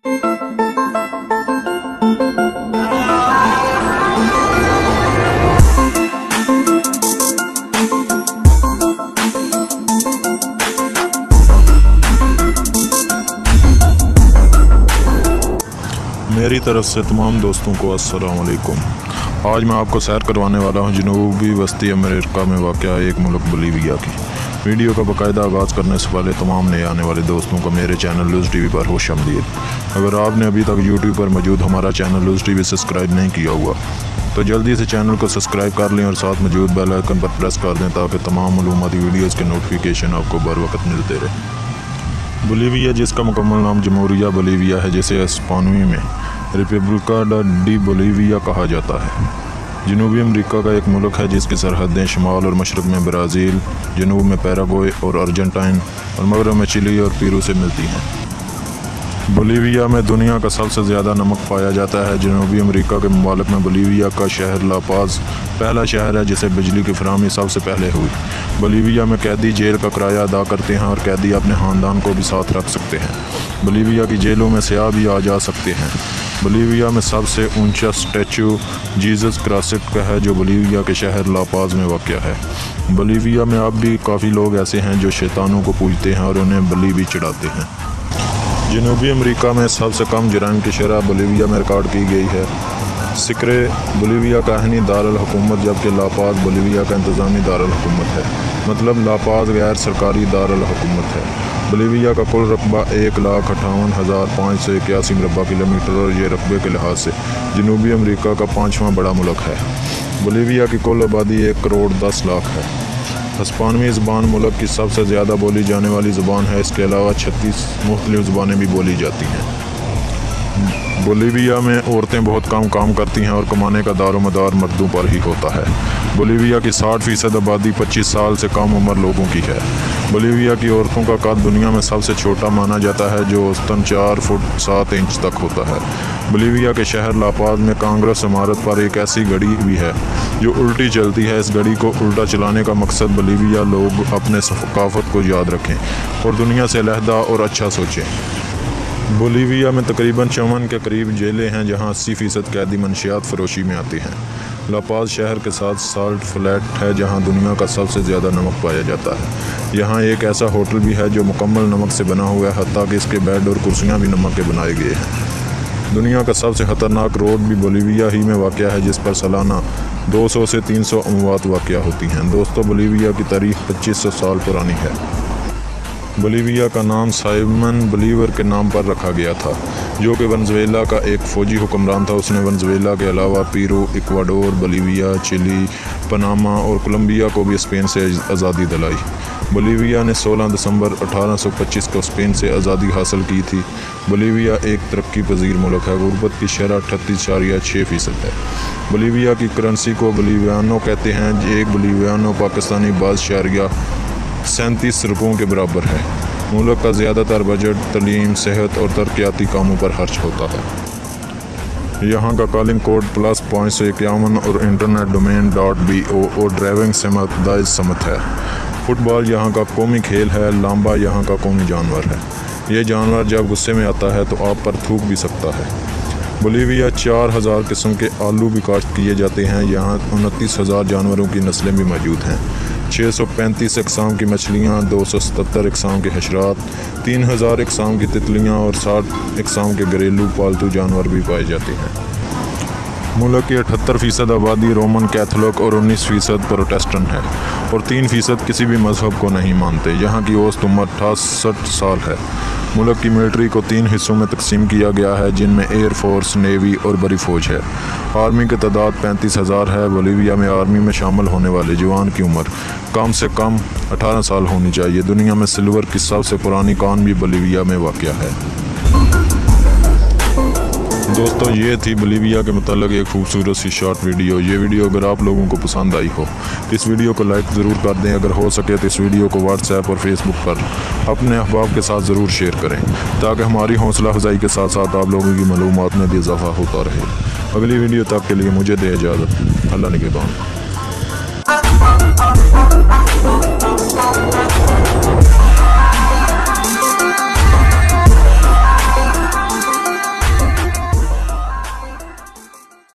मेरी तरफ से तमाम दोस्तों को अस्सलाम वालेकुम। आज मैं आपको सैर करवाने वाला हूं जनूबी वस्ती अमेरिका में वाक़या एक मुल्क बोलीविया की। वीडियो का बाकायदा आगाज़ करने से पहले तमाम नए आने वाले दोस्तों को मेरे चैनल लूज़ टीवी पर खुशामदीद। अगर आपने अभी तक यूट्यूब पर मौजूद हमारा चैनल लूज़ टीवी सब्सक्राइब नहीं किया हुआ तो जल्दी से चैनल को सब्सक्राइब कर लें और साथ मौजूद बेल आइकन पर प्रेस कर दें ताकि तमाम मालूमाती वीडियोज़ के नोटिफिकेशन आपको बर वक्त मिलते रहे। बोलीविया, जिसका मुकम्मल नाम जमहूरिया बोलीविया है, जिसे स्पेनी में रिपब्लिका डी बोलीविया कहा जाता है, जनूबी अमेरिका का एक मुल्क है जिसकी सरहदें शुमाल और मशरक़ में ब्राज़ील, जनूब में पैराग्वे और अर्जेंटीना और मगरब में चिली और पेरू से मिलती हैं। बोलीविया में दुनिया का सबसे ज़्यादा नमक पाया जाता है। जनूबी अमेरिका के मुमालिक में बोलीविया का शहर ला पाज़ पहला शहर है जिसे बिजली की फराहमी सबसे पहले हुई। बोलीविया में कैदी जेल का किराया अदा करते हैं और कैदी अपने ख़ानदान को भी साथ रख सकते हैं। बोलीविया की जेलों में सियाह भी आ जा सकते हैं। बोलीविया में सबसे ऊंचा स्टैचू जीसस क्राइस्ट का है जो बोलीविया के शहर ला पाज़ में वाक़या है। बोलीविया में अब भी काफ़ी लोग ऐसे हैं जो शैतानों को पूजते हैं और उन्हें बलि भी चढ़ाते हैं। जनूबी अमेरिका में सबसे कम जराइम की शरह बोलीविया में रिकॉर्ड की गई है। सिक्रे बोलीविया का आइनी दारुल हुकूमत, जबकि ला पाज़ बोलीविया का इंतज़ामी दारुल हुकूमत है। मतलब ला पाज़ गैर सरकारी दारुल हुकूमत है। बोलीविया का कुल रकबा 1,58,581 मुरबा किलोमीटर और ये रकबे के लिहाज से जनूबी अमेरिका का 5वां बड़ा मुल्क है। बोलीविया की कुल आबादी 1,10,00,000 है। स्पेनी ज़बान मुल्क की सबसे ज़्यादा बोली जाने वाली ज़बान है। इसके अलावा 36 मुख्तलिफ़ ज़बानें भी बोली जाती हैं। बोलीविया में औरतें बहुत कम काम करती हैं और कमाने का दारोमदार मर्दों पर ही होता है। बोलीविया की 60% आबादी 25 साल से कम उम्र लोगों की है। बोलीविया की औरतों का कद दुनिया में सबसे छोटा माना जाता है जो औसतन 4 फुट 7 इंच तक होता है। बोलीविया के शहर ला पाज़ में कांग्रेस इमारत पर एक ऐसी घड़ी भी है जो उल्टी चलती है। इस घड़ी को उल्टा चलाने का मकसद बोलीविया लोग अपने सकाफत को याद रखें और दुनिया से अलहदा और अच्छा सोचें। बोलीविया में तकरीबन 54 के करीब जेलें हैं जहां 80% कैदी मनशियात फरोशी में आते हैं। ला पाज़ शहर के साथ साल्ट फ्लैट है जहां दुनिया का सबसे ज़्यादा नमक पाया जाता है। यहां एक ऐसा होटल भी है जो मुकम्मल नमक से बना हुआ है, हत्ता कि इसके बेड और कुर्सियां भी नमक के बनाए गए हैं। दुनिया का सबसे ख़तरनाक रोड भी बोलीविया ही में वाक़या है जिस पर सालाना 200 से 300 अमवात वाक़या होती हैं। दोस्तों, बोलीविया की तारीख़ 2500 साल पुरानी है। बोलीविया का नाम साइमन बोलीवर के नाम पर रखा गया था जो कि वेनेज़ुएला का एक फ़ौजी हुक्मरान था। उसने वेनेज़ुएला के अलावा Peru, Ecuador, Bolivia, Chile, Panama और कोलंबिया को भी स्पेन से आज़ादी दिलाई। बोलीविया ने 16 दिसंबर 1825 को स्पेन से आज़ादी हासिल की थी। बोलीविया एक तरक्की पजीर मुल्क है। गुर्बत की शरह 38.6% है। बोलीविया की करेंसी को बोलीवियानो कहते हैं। एक बोलीवियानो पाकिस्तानी 22.37 रुपयों के बराबर है। मुल्क का ज़्यादातर बजट तलीम, सेहत और तरक्याती कामों पर खर्च होता है। यहाँ का कॉलिंग कोड +551 और इंटरनेट डोमेन .bo और ड्राइविंग समत दाइज समत है। फुटबॉल यहाँ का कौमी खेल है। लांबा यहाँ का कौमी जानवर है। ये जानवर जब गुस्से में आता है तो आप पर थूक भी सकता है। बोलीविया 4000 किस्म के आलू भी काश्त किए जाते हैं। यहाँ 29,000 जानवरों की नस्लें भी मौजूद हैं। 635 इकसाम की मछलियाँ, 277 इकसाम के हशरात, 3000 इकसाम की तितलियाँ और 60 इकसाम के घरेलू पालतू जानवर भी पाए जाते हैं। मुल्क की 78% आबादी रोमन कैथोलिक और 19% प्रोटेस्टेंट है और 3% किसी भी मज़हब को नहीं मानते। यहाँ की औसत उम्र 68 साल है। मुल्क की मिलिट्री को 3 हिस्सों में तकसीम किया गया है जिनमें एयर फोर्स, नेवी और बड़ी फ़ौज है। आर्मी की तादाद 35,000 है। बोलीविया में आर्मी में शामिल होने वाले जवान की उम्र कम से कम 18 साल होनी चाहिए। दुनिया में सिल्वर की सबसे पुरानी कान भी बोलीविया में वाक़या है। दोस्तों, ये थी बोलीविया के मतलब एक खूबसूरत सी शॉर्ट वीडियो। ये वीडियो अगर आप लोगों को पसंद आई हो तो इस वीडियो को लाइक ज़रूर कर दें। अगर हो सके तो इस वीडियो को व्हाट्सएप और फेसबुक पर अपने अहबाब के साथ ज़रूर शेयर करें ताकि हमारी हौसला अफजाई के साथ साथ आप लोगों की मालूमात में भी इजाफ़ा होता रहे। अगली वीडियो तक के लिए मुझे दे इजाज़त। अल्लाह निगहबान।